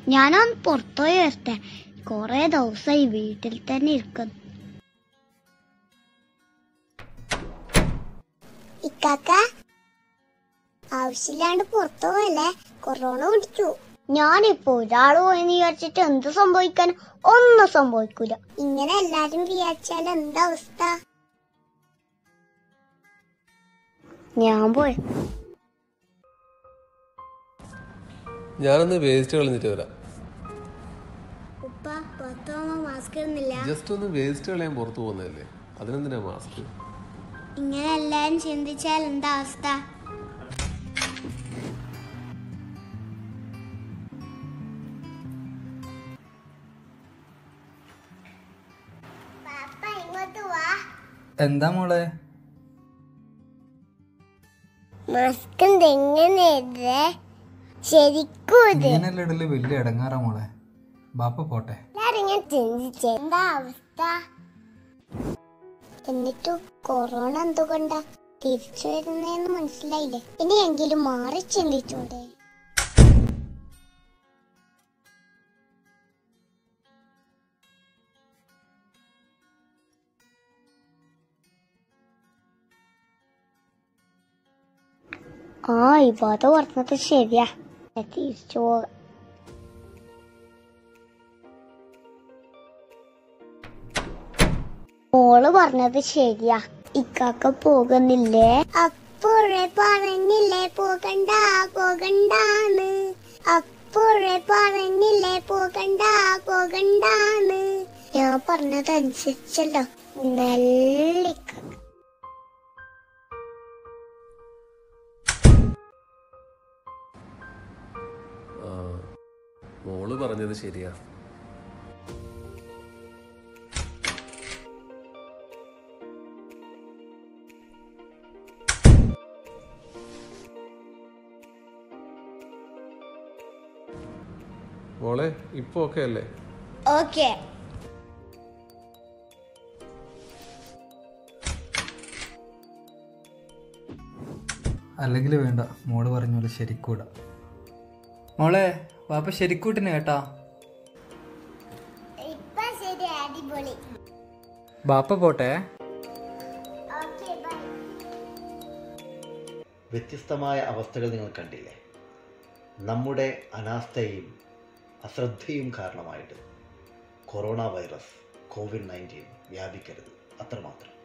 ഞാനൊന്ന് പുറത്തുപോയി വരട്ടെ. കൊറേ ദിവസമായി വീട്ടിൽ തന്നെ ഇരിക്കുന്നു. ഇക്കാക്ക ആവശ്യമില്ലാണ്ട് പുറത്തു പോയല്ലേ, കൊറോണ പിടിച്ചു. ഞാനിപ്പോ ഒരാള് പോയെന്ന് വിചാരിച്ചിട്ട് എന്ത് സംഭവിക്കാൻ? ഒന്നും സംഭവിക്കൂല. ഇങ്ങനെ എല്ലാരും വിചാരിച്ചാൽ എന്താ അവസ്ഥ? ഞാൻ പോയി. ഞാനൊന്ന് വേസ്റ്റ് കളഞ്ഞിട്ട് വരാം. ഉപ്പ പുറത്തു പോകുമ്പോ മാസ്ക് ഇടുന്നില്ല. ജസ്റ്റ് ഒന്ന് വേസ്റ്റ് കളയാൻ പുറത്തു പോകുന്നതല്ലേ, അതിനെന്തിനാ മാസ്ക്? ഇങ്ങനെ എല്ലാരും ചിന്തിച്ചാൽ എന്താ അവസ്ഥ? എന്താ മോളെ? മാസ്ക് എങ്ങനെ ശരിക്കും ഇങ്ങനെയല്ല ഇടല്, വലിയ ഇടങ്ങാറാ മോളെ. ബാപ്പ പോട്ടെ. ഞാൻ ചിന്തിച്ച എന്താ അവസ്ഥ? എന്നിട്ടും കൊറോണ എന്തുകൊണ്ടാ തിരിച്ചു വരുന്നതെന്ന് മനസ്സിലായില്ലേ. ഇനിയെങ്കിലും മാറി ചിന്തിച്ചൂടെ? ഇവാദ പറഞ്ഞത് ശരിയാ, തിരിച്ചു പോകാം. മോള് പറഞ്ഞത് ശരിയാ, ഇക്കാക്ക പോകുന്നില്ലേ? അപ്പോഴേ പറഞ്ഞില്ലേ പോകണ്ട പോകണ്ടാന്ന്. അപ്പോഴേ പറഞ്ഞില്ലേ പോകണ്ട പോകണ്ടാന്ന്. ഞാൻ പറഞ്ഞതനുസരിച്ചല്ലോ നെല്ലിക്ക. മോള് പറഞ്ഞത് ശരിയാ. മോളെ ഇപ്പൊ ഓക്കെ അല്ലേ? ഓക്കെ. അല്ലെങ്കിൽ വേണ്ട, മോള് പറഞ്ഞ പോലെ ശരിക്കൂടാ. മോളെ വാപ്പ ശരിക്കൂട്ടിന് കേട്ടാ. ബാപ്പ പോട്ടെ. വ്യത്യസ്തമായ അവസ്ഥകൾ നിങ്ങൾ കണ്ടില്ലേ? നമ്മുടെ അനാസ്ഥയും അശ്രദ്ധയും കാരണമായിട്ട് കൊറോണ വൈറസ് COVID-19 വ്യാപിക്കരുത്, അത്രമാത്രം.